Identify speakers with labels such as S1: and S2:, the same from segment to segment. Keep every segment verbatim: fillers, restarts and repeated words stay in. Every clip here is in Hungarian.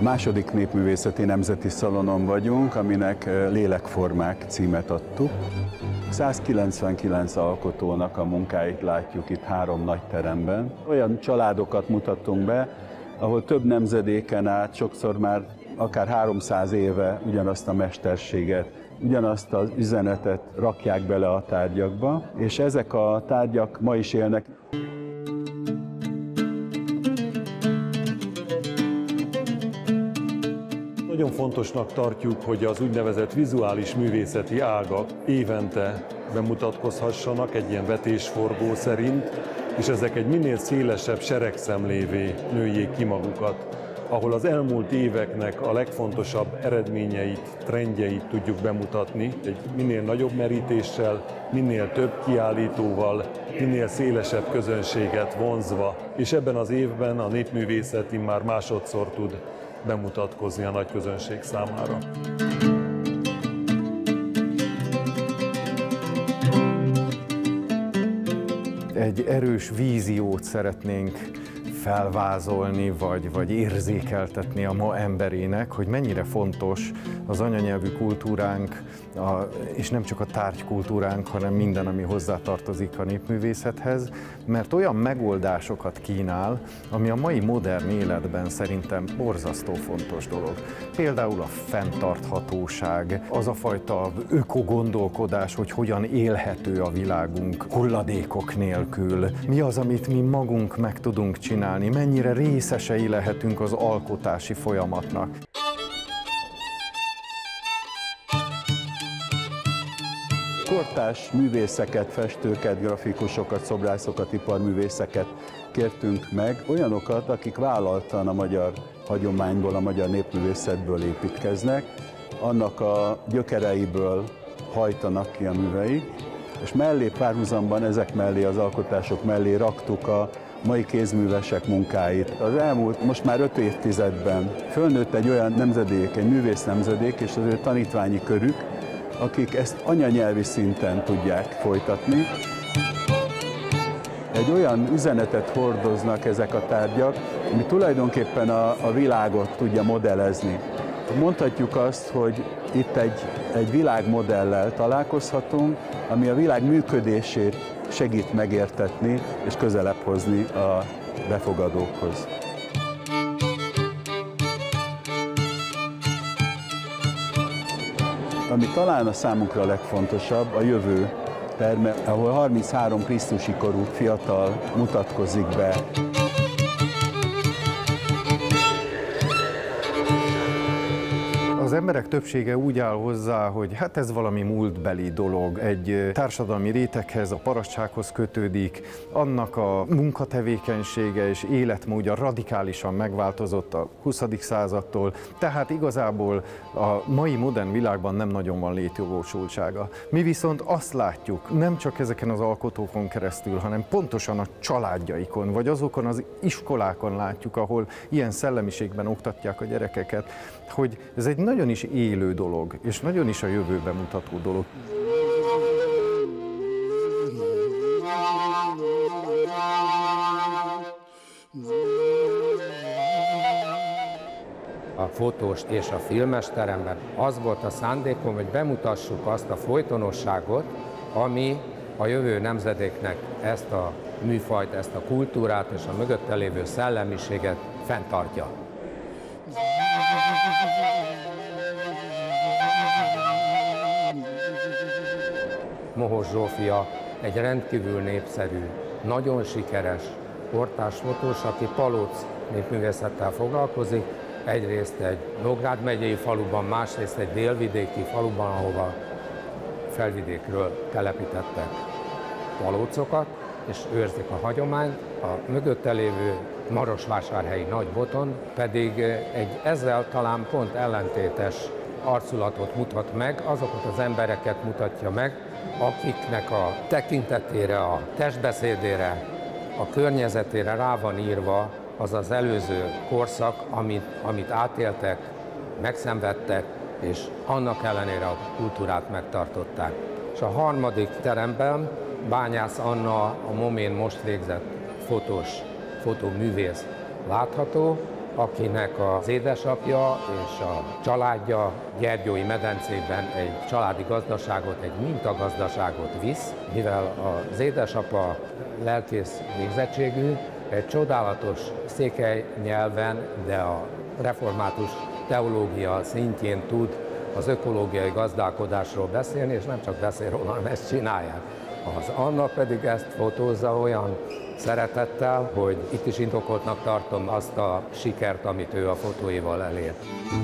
S1: második népművészeti nemzeti szalonon vagyunk, aminek Lélekformák címet adtuk. százkilencvenkilenc alkotónak a munkáit látjuk itt három nagy teremben. Olyan családokat mutattunk be, ahol több nemzedéken át, sokszor már akár háromszáz éve ugyanazt a mesterséget, ugyanazt az üzenetet rakják bele a tárgyakba, és ezek a tárgyak ma is élnek.
S2: Nagyon fontosnak tartjuk, hogy az úgynevezett vizuális művészeti ágak évente bemutatkozhassanak egy ilyen vetésforgó szerint, és ezek egy minél szélesebb seregszemlévé nőjék ki magukat, ahol az elmúlt éveknek a legfontosabb eredményeit, trendjeit tudjuk bemutatni, egy minél nagyobb merítéssel, minél több kiállítóval, minél szélesebb közönséget vonzva, és ebben az évben a népművészet immár másodszor tud bemutatkozni a nagy közönség számára.
S3: Egy erős víziót szeretnénk felvázolni, vagy, vagy érzékeltetni a ma emberének, hogy mennyire fontos az anyanyelvű kultúránk, a, és nem csak a tárgykultúránk, hanem minden, ami hozzátartozik a népművészethez, mert olyan megoldásokat kínál, ami a mai modern életben szerintem borzasztó fontos dolog. Például a fenntarthatóság, az a fajta ökogondolkodás, hogy hogyan élhető a világunk hulladékok nélkül, mi az, amit mi magunk meg tudunk csinálni, mennyire részesei lehetünk az alkotási folyamatnak.
S1: Kortárs művészeket, festőket, grafikusokat, szobrászokat, iparművészeket kértünk meg, olyanokat, akik vállaltan a magyar hagyományból, a magyar népművészetből építkeznek, annak a gyökereiből hajtanak ki a műveik, és mellé párhuzamban ezek mellé, az alkotások mellé raktuk a mai kézművesek munkáit. Az elmúlt, most már öt évtizedben fölnőtt egy olyan nemzedék, egy művész nemzedék és az ő tanítványi körük, akik ezt anyanyelvi szinten tudják folytatni. Egy olyan üzenetet hordoznak ezek a tárgyak, ami tulajdonképpen a, a világot tudja modellezni. Mondhatjuk azt, hogy itt egy, egy világmodellel találkozhatunk, ami a világ működését segít megértetni és közelebb hozni a befogadókhoz. Ami talán a számunkra a legfontosabb, a jövő terme, ahol harminchárom krisztusi korú fiatal mutatkozik be.
S3: Az emberek többsége úgy áll hozzá, hogy hát ez valami múltbeli dolog, egy társadalmi réteghez, a parasztsághoz kötődik, annak a munkatevékenysége és életmódja radikálisan megváltozott a huszadik századtól, tehát igazából a mai modern világban nem nagyon van létjogosultsága. Mi viszont azt látjuk, nem csak ezeken az alkotókon keresztül, hanem pontosan a családjaikon, vagy azokon az iskolákon látjuk, ahol ilyen szellemiségben oktatják a gyerekeket, hogy ez egy nagyon is élő dolog, és nagyon is a jövőben mutató dolog.
S4: A fotós és a filmes teremben az volt a szándékom, hogy bemutassuk azt a folytonosságot, ami a jövő nemzedéknek ezt a műfajt, ezt a kultúrát és a mögötte lévő szellemiséget fenntartja. Mohos Zsófia egy rendkívül népszerű, nagyon sikeres kortárs fotós, aki Palóc népművészettel foglalkozik, egyrészt egy Nógrád megyei faluban, másrészt egy délvidéki faluban, ahova felvidékről telepítettek palócokat, és őrzik a hagyományt. A mögötte lévő marosvásárhelyi Nagyboton pedig egy ezzel talán pont ellentétes arculatot mutat meg, azokat az embereket mutatja meg, akiknek a tekintetére, a testbeszédére, a környezetére rá van írva az az előző korszak, amit, amit átéltek, megszenvedtek, és annak ellenére a kultúrát megtartották. És a harmadik teremben Bányász Anna, a Momén most végzett fotós, fotóművész látható, akinek az édesapja és a családja Gyergyói medencében egy családi gazdaságot, egy mintagazdaságot visz, mivel az édesapa lelkész végzettségű, egy csodálatos székely nyelven, de a református teológia szintjén tud az ökológiai gazdálkodásról beszélni, és nem csak beszél róla, hanem ezt csinálják. Az Anna pedig ezt fotózza olyan szeretettel, hogy itt is indokoltnak tartom azt a sikert, amit ő a fotóival elért.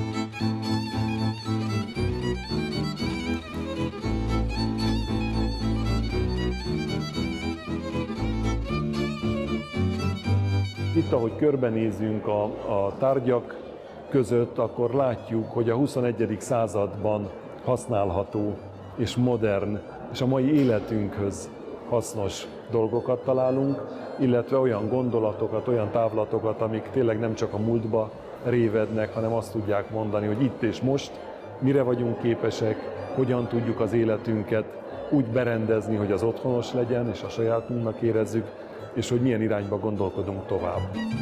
S2: Itt, ahogy körbenézünk a, a tárgyak között, akkor látjuk, hogy a huszonegyedik században használható és modern, és a mai életünkhöz hasznos dolgokat találunk, illetve olyan gondolatokat, olyan távlatokat, amik tényleg nem csak a múltba révednek, hanem azt tudják mondani, hogy itt és most mire vagyunk képesek, hogyan tudjuk az életünket úgy berendezni, hogy az otthonos legyen, és a sajátunknak érezzük, és hogy milyen irányba gondolkodunk tovább.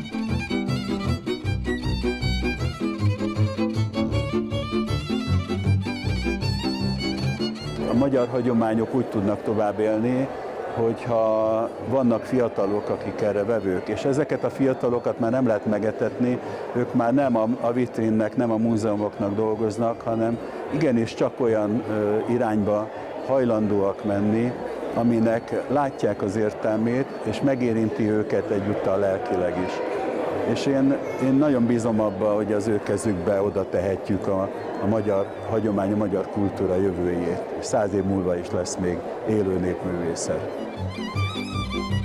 S1: A magyar hagyományok úgy tudnak tovább élni, hogyha vannak fiatalok, akik erre vevők, és ezeket a fiatalokat már nem lehet megetetni, ők már nem a, a vitrinnek, nem a múzeumoknak dolgoznak, hanem igenis csak olyan ö, irányba hajlandóak menni, aminek látják az értelmét, és megérinti őket egyúttal lelkileg is. És én, én nagyon bízom abba, hogy az ő kezükbe oda tehetjük a, a magyar hagyomány, a magyar kultúra jövőjét. Száz év múlva is lesz még élő népművészet.